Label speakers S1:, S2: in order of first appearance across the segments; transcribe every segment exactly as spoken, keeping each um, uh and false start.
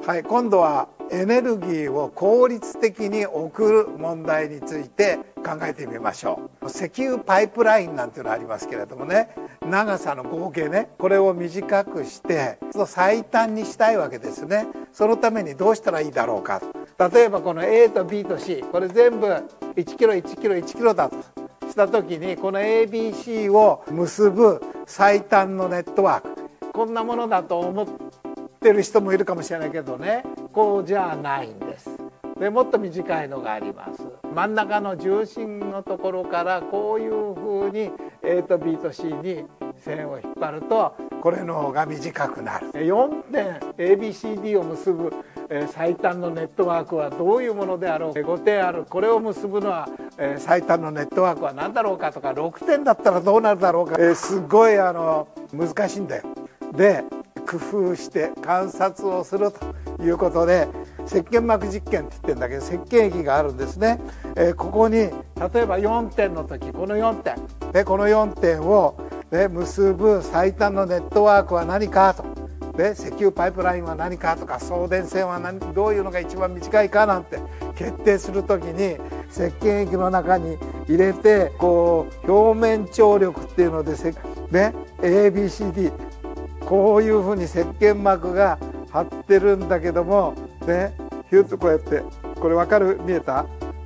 S1: はい、今度はエネルギーを効率的に送る問題について考えてみましょう。石油パイプラインなんていうのありますけれどもね、長さの合計ね、これを短くして最短にしたいわけですね。そのためにどうしたらいいだろうか。例えばこの A と B と C、 これ全部いちキロいちキロいちキロだとした時に、この エービーシー を結ぶ最短のネットワーク、こんなものだと思ってる人もいるかもしれないけどね、こうじゃないんです。でもっと短いのがあります。真ん中の重心のところからこういうふうに A と B と C に線を引っ張ると、これの方が短くなる。よんてん エービーシーディー を結ぶ最短のネットワークはどういうものであろう。ごてんあるこれを結ぶのは最短のネットワークは何だろうかとか、ろくてんだったらどうなるだろうか、すごいあの難しいんだよ。で工夫して観察をするということで、石鹸膜実験って言ってるんだけど、石鹸液があるんですね。えー、ここに例えばよんてんの時、このよんてんでこのよんてんを、ね、結ぶ最短のネットワークは何かと、で石油パイプラインは何かとか、送電線は何どういうのが一番短いかなんて決定する時に、石鹸液の中に入れてこう表面張力っていうので、ね、エービーシーディー こういうふうに石鹸膜が張ってるんだけどもね、ヒュッとこうやって、これ分かる？見えた？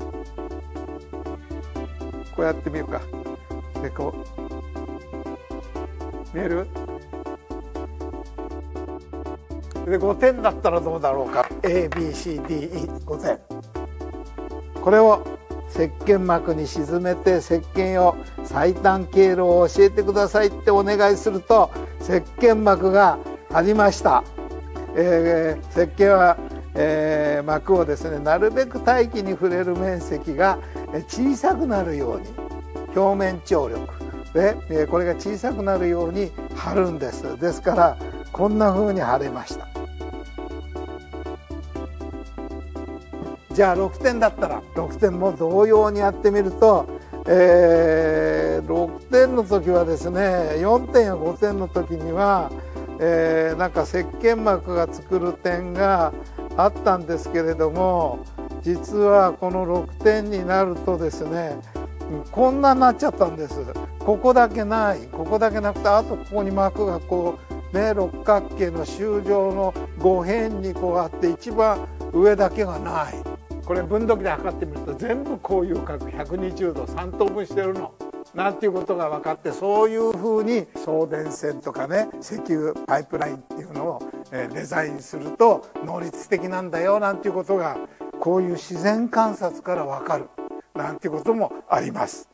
S1: こうやってみるか。でこう見える？でごてんだったらどうだろうか。 エービーシーディーイーごてん、これを石鹸膜に沈めて、石鹸を最短経路を教えてくださいってお願いすると、石鹸膜がありました。えー、石鹸は、えー、膜をですね、なるべく大気に触れる面積が小さくなるように、表面張力で、えー、これが小さくなるように貼るんです。ですからこんな風に貼れました。じゃあろくてんだったらろくてんも同様にやってみると、えー、ろくてんの時はですね、よんてんやごてんの時には、えー、なんか石鹸膜が作る点があったんですけれども、実はこのろくてんになるとですね、こんなになっちゃったんです。ここだけない、ここだけなくて、あとここに膜がこうね、六角形の周状のご辺にこうあって、一番上だけがない。これ分度器で測ってみると、全部こういう角ひゃくにじゅうどさん等分してるのなんていうことが分かって、そういうふうに送電線とかね、石油パイプラインっていうのをデザインすると能率的なんだよなんていうことが、こういう自然観察から分かるなんていうこともあります。